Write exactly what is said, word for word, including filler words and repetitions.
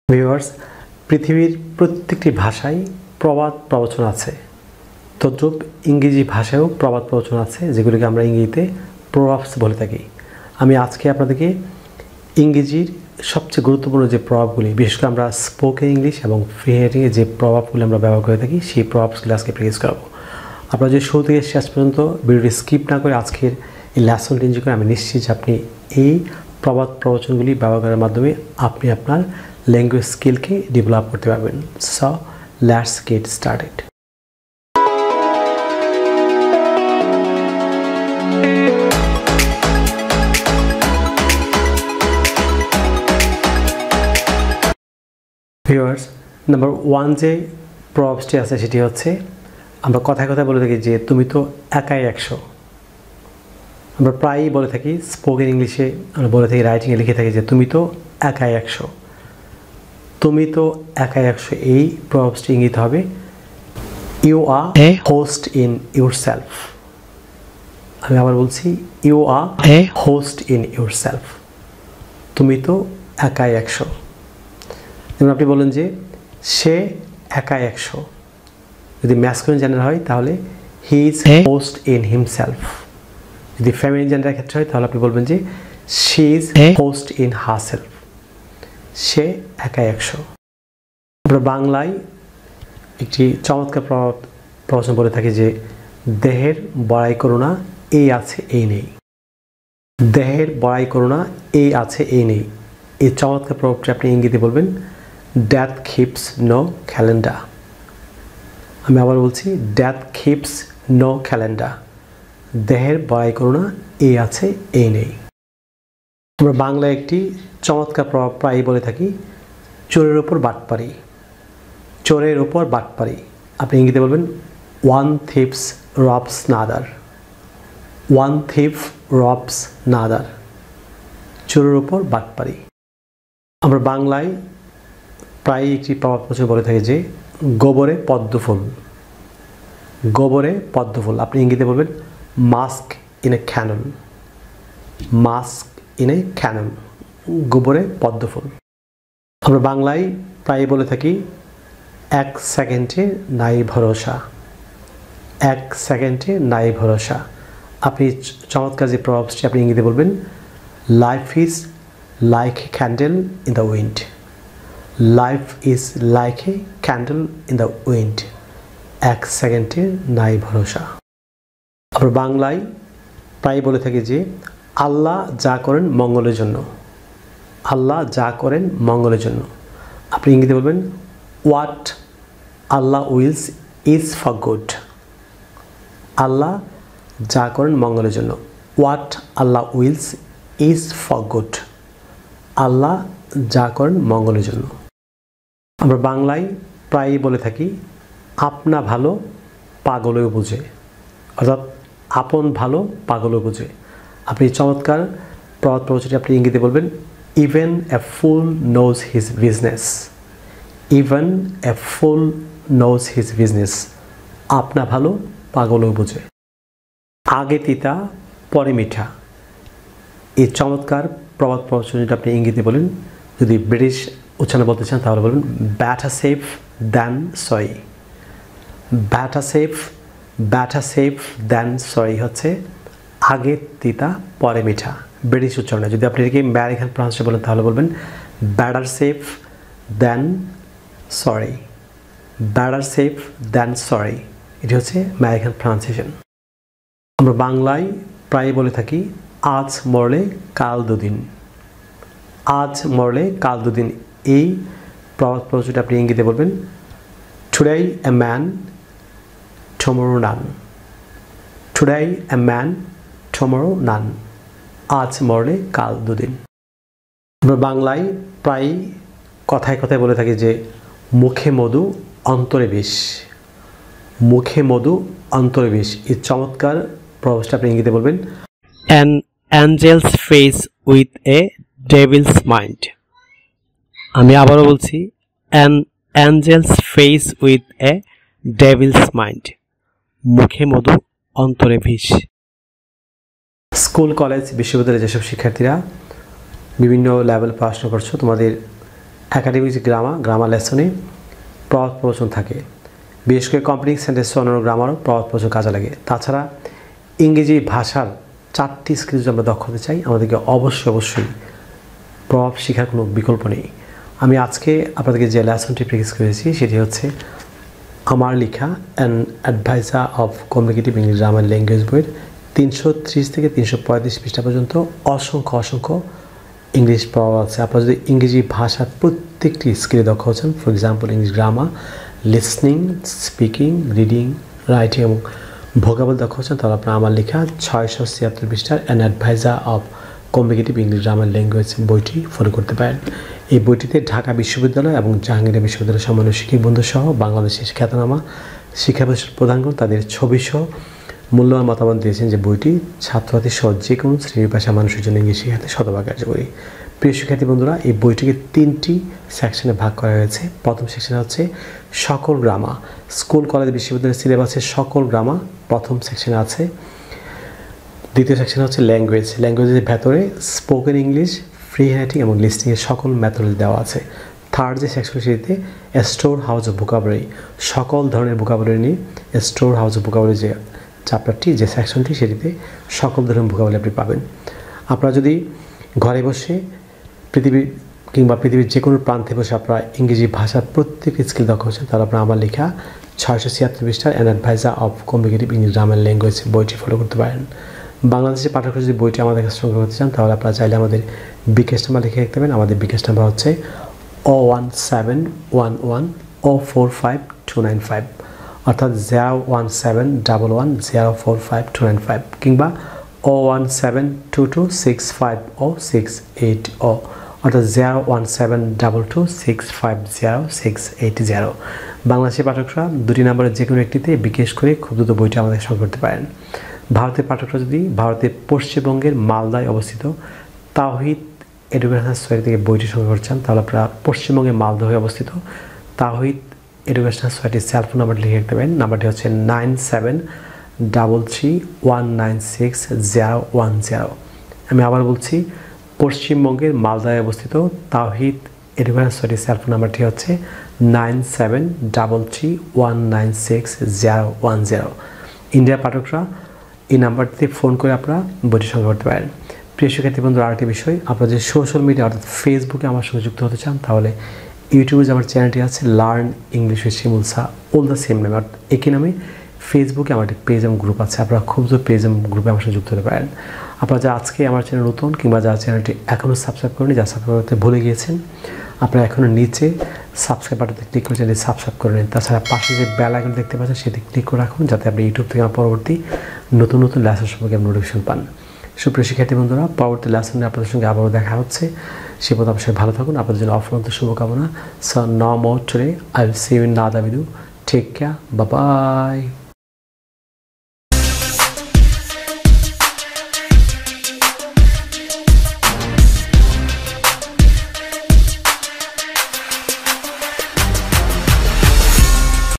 Viewers, পৃথিবীর প্রত্যেকটি ভাষায় প্রবাদ প্রবচন আছে। তদ্রূপ ইংরেজি ভাষায়ও প্রবাদ প্রবচন আছে, যেগুলিকে আমরা ইংরেজিতে প্রভাবস বলে থাকি। আমি আজকে আপনাদেরকে ইংরেজির সবচেয়ে গুরুত্বপূর্ণ যে প্রভাবগুলি, বিশেষ করে আমরা স্পোকেন ইংলিশ এবং ফ্রি রাইটিংয়ে যে প্রভাবগুলি আমরা ব্যবহার করে থাকি, সেই প্রভাবগুলি আজকে প্র্যাকটিস করাবো। আপনারা যদি শুরু থেকে শেষ পর্যন্ত ভিডিওটি স্কিপ না করে আজকের এই লেসনটি এনজয় করে, আমি নিশ্চিত যে আপনি এই প্রবাদ প্রবচনগুলি ব্যবহার করার মাধ্যমে আপনি আপনার ল্যাঙ্গুয়েজ স্কিলকে ডেভেলপ করতে পারবেন। So let's get started. Viewers, number one যে প্রভাবটি আছে সেটি হচ্ছে, আমরা কথায় কথায় বলে থাকি যে তুমি তো একাই একশো। আমরা প্রায়ই বলে থাকি, স্পোকেন ইংলিশে আমরা বলে থাকি, রাইটিংয়ে লিখে থাকি যে তুমি তো একাই একশো। তুমি তো একাই একশো, এই প্রভাবটি ইঙ্গিত হবে you are a host in yourself. আমি আবার বলছি, you are a host in yourself. তুমি তো একাই একশো। যেমন আপনি বলেন যে সে একাই একশো, যদি ম্যাসকুলিন জেন্ডার হয় তাহলে he is host in himself. যদি ফেমিনিন জেন্ডারের ক্ষেত্রে হয় তাহলে আপনি বলবেন যে she is host in herself. সে একাই একশো। আমরা বাংলায় একটি চমৎকার প্রবচন বলে থাকি যে দেহের বড়াই করো না, এই আছে এই নেই। দেহের বড়াই করো না, এই আছে এই নেই। এই চমৎকার প্রভাবটি আপনি ইংরেজিতে বলবেন ডেথ কিপস নো ক্যালেন্ডার। আমি আবার বলছি, ডেথ কিপস নো ক্যালেন্ডার। দেহের বড়াই করো না, এই আছে এই নেই। আমরা বাংলায় একটি চমৎকার প্রভাব প্রায়ই বলে থাকি, চোরের ওপর বাটপাড়ি। চোরের ওপর বাটপাড়ি আপনি ইংরেজিতে বলবেন one thieves robs another. One thief robs another. চোরের ওপর বাটপাড়ি। আমরা বাংলায় প্রায়ই একটি প্রবাদ প্রচুর বলে থাকি যে গোবরে পদ্মফুল। গোবরে পদ্মফুল আপনি ইংরেজিতে বলবেন mask in a canal. Mask in a canal. গোবরে পদ্মফুল। আমরা বাংলায় প্রায় বলে থাকি এক সেকেন্ডে নাই ভরসা। এক সেকেন্ডে নাই ভরসা। আপনি চমৎকার যে প্রভাবটি আপনি ইংরেজিতে বলবেন life is like a candle in the wind. Life is like a candle in the wind. এক সেকেন্ডে নাই ভরসা। আমরা বাংলায় প্রায় বলে থাকি যে আল্লাহ যা করেন মঙ্গলের জন্য। আল্লাহ যা করেন মঙ্গলের জন্য। আপনি ইংরেজিতে বলবেন what Allah wills is for good. Allah যা করেন মঙ্গলের জন্য। What Allah wills is for good. Allah যা করেন মঙ্গলের জন্য। আমরা বাংলায় প্রায়ই বলে থাকি আপনা ভালো পাগলেও বুঝে। অর্থাৎ আপন ভালো পাগলেও বুঝে। আপনি চমৎকার প্রবাদ প্রবচনটি আপনি ইংরেজিতে বলবেন even a fool knows his business. Even a fool knows his business. আপনা ভালো পাগলেও বুঝে। আগে তিতা পরে মিঠা। এই চমৎকার প্রবাদ প্রবচন যেটা আপনি ইংরেজিতে বলেন, যদি ব্রিটিশ উচ্চারণে বলতে চান তাহলে বলবেন better safe than sorry. Better safe better safe than sorry হচ্ছে আগে তিতা পরে মিঠা ব্রিটিশ উচ্চারণে। যদি আপনি এটাকে আমেরিকান প্রনাউন্সে বলেন তাহলে বলবেন better safe than sorry. Better safe than sorry, এটি হচ্ছে আমেরিকান প্রনাউন্সিয়েশন। আমরা বাংলায় প্রায় বলে থাকি আজ মরলে কাল দুদিন। আজ মরলে কাল দুদিন। এই প্রবাদ প্রবচনটা আপনি ইংরেজিতে বলবেন today a man tomorrow none. Today a man tomorrow none. আজ মরলে কাল দুদিন। আমরা বাংলায় প্রায় কথায় কথায় বলে থাকি যে মুখে মধু অন্তরে বিষ। মুখে মধু অন্তরে বিষ। এই চমৎকার প্রভাবটা আপনি ইংরেজিতে বলবেন an angel's face with a devil's mind. আমি আবারও বলছি an angel's face with a devil's mind. মুখে মধু অন্তরে বিষ। স্কুল কলেজ বিশ্ববিদ্যালয়ে যেসব শিক্ষার্থীরা বিভিন্ন লেভেল পড়াশোনা করছো, তোমাদের একাডেমিক যে গ্রামার গ্রামার লেসনে প্রবাদ প্রবচন থাকে, বিশেষ করে কমপ্লেক্স সেন্টেন্স অন্যান্য গ্রামারও প্রবাদ প্রবচন কাজে লাগে। তাছাড়া ইংরেজি ভাষার চারটি স্কিল যদি আমরা দক্ষ হতে চাই, আমাদেরকে অবশ্যই অবশ্যই প্রভাব শেখার কোনো বিকল্প নেই। আমি আজকে আপনাদেরকে যে লেসনটি প্র্যাকটিস করেছি সেটি হচ্ছে আমার লেখা an advisor of communicative English grammar language বইয়ের তিনশো ত্রিশ থেকে তিনশো পঁয়ত্রিশ পৃষ্ঠা পর্যন্ত অসংখ্য অসংখ্য ইংলিশ প্রভাব আছে। আপনারা যদি ইংরেজি ভাষার প্রত্যেকটি স্কিলে দক্ষ হচ্ছেন, for example English grammar, listening, speaking, reading, writing এবং ভোকাবুলারি দক্ষ হচ্ছেন, তাহলে আপনারা আমার লেখা ছয়শো ছিয়াত্তর পৃষ্ঠার an advisor of communicative English grammar language বইটি ফলো করতে পারেন। এই বইটিতে ঢাকা বিশ্ববিদ্যালয় এবং জাহাঙ্গীর বিশ্ববিদ্যালয়ের সম্মানীয় শিক্ষক বন্ধু সহ বাংলাদেশের খ্যাতনামা শিক্ষা প্রতিষ্ঠান প্রধানগণ তাদের ছবিসহ মূল্যবান মতামত দিয়েছেন যে বইটি ছাত্রছাত্রী সহ যে কোনো শ্রেণীর ভাষা মানুষের জন্য ইংলিশ শেখাতে শতভাগ কার্যকরী। প্রিয় শিক্ষার্থী বন্ধুরা, এই বইটিকে তিনটি সেকশনে ভাগ করা হয়েছে। প্রথম সেকশন হচ্ছে সকল গ্রামার, স্কুল কলেজ বিশ্ববিদ্যালয়ের সিলেবাসের সকল গ্রামার প্রথম সেকশনে আছে। দ্বিতীয় সেকশন হচ্ছে ল্যাঙ্গুয়েজ, ল্যাঙ্গুয়েজের ভেতরে স্পোকেন ইংলিশ, ফ্রি হ্যান্ডরাইটিং এবং লিসনিংয়ের সকল মেথড দেওয়া আছে। থার্ড যে সেকশন সেটিতে স্টোর হাউস অফ ভোকাবুলারি, সকল ধরনের ভোকাবুলারি নিয়ে স্টোর হাউস অফ ভোকাবুলারি যে চ্যাপ্টারটি, যে সেকশনটি, সেটিতে সকল ধরনের ভোকাবুলারি আপনি পাবেন। আপনারা যদি ঘরে বসে পৃথিবী কিংবা পৃথিবীর যে কোনো প্রান্তে বসে আপনারা ইংরেজি ভাষার প্রত্যেক স্কিল দক্ষ হচ্ছেন, তাহলে আপনারা আমার লেখা ছয়শো ছিয়াত্তর পৃষ্ঠার an advisor of communicative English grammar language বইটি ফলো করতে পারেন। বাংলাদেশের পাঠকরা যদি বইটি আমাদের কাছে সংগ্রহ করতে চান, তাহলে আপনারা চাইলে আমাদের বিকাশ নাম্বার লিখে রাখতে পারেন। আমাদের বিকাশ নাম্বার হচ্ছে O one seven one one O four five two nine five, অর্থাৎ zero one seven double one zero four five two nine five, কিংবা O one seven two two six five O six eight O, অর্থাৎ zero one seven double two six five zero six eight zero. বাংলাদেশের পাঠকরা দুটি নাম্বারের যে কোনো একটিতে বিকাশ করে খুব দ্রুত বইটি আমাদের সংগ্রহ করতে পারেন। ভারতের পাঠকরা যদি ভারতের পশ্চিমবঙ্গের মালদায় অবস্থিত তাওহিদ এডুকেশনাল সোসাইটি থেকে বইটি সংগ্রহ করছেন, তাহলে আপনারা পশ্চিমবঙ্গের মালদা হয়ে অবস্থিত তাওহিদ এডুকেশনাল সোসাইটির সেল ফোন নাম্বারটি লিখে রাখতে পারেন। নাম্বারটি হচ্ছে nine seven double three one nine six zero one zero. আমি আবার বলছি, পশ্চিমবঙ্গের মালদায় অবস্থিত তাওহিদ এডুকেশনাল সোসাইটির সেল ফোন নাম্বারটি হচ্ছে nine seven double three one nine six zero one zero. ইন্ডিয়ার পাঠকরা এই নাম্বারটিতে ফোন করে আপনারা বইটি সংগ্রহ করতে পারেন। প্রিয় শিক্ষার্থী বন্ধুরা, আরেকটি বিষয়, আপনারা যে সোশ্যাল মিডিয়া অর্থাৎ ফেসবুকে আমার সঙ্গে যুক্ত হতে চান, তাহলে ইউটিউবে যে আমার চ্যানেলটি আছে learn English with Shimul Shah, all the same নামে, অর্থাৎ একই নামে ফেসবুকে আমার একটি পেজ এবং গ্রুপ আছে। আপনারা খুব দ্রুত পেজ এবং গ্রুপে আমার সঙ্গে যুক্ত হতে পারেন। আপনারা যা আজকে আমার চ্যানেল নতুন কিংবা যারা চ্যানেলটি এখনও সাবস্ক্রাইব করেনি, যা সাবস্ক্রাইব করতে ভুলে গিয়েছেন, আপনারা এখনও নিচে সাবস্ক্রাইব বাটনতে ক্লিক করে চ্যানেলটি সাবস্ক্রাইব করে নিন। তাছাড়া পাশে যে বেল আইকন দেখতে পাচ্ছেন সেটি ক্লিক করে রাখুন, যাতে আপনি ইউটিউব থেকে আমার পরবর্তী নতুন নতুন লেসন সম্পর্কে নোটিফিকেশন পান। সুপ্রিয় শিক্ষার্থী বন্ধুরা, পরবর্তী লেসনে আপনাদের সঙ্গে আবারও দেখা হচ্ছে। সে পথে অবশ্যই ভালো থাকুন। আপনাদের জন্য অফুরন্ত শুভকামনা। So no more today, I will see you in other video. Take care, bye by.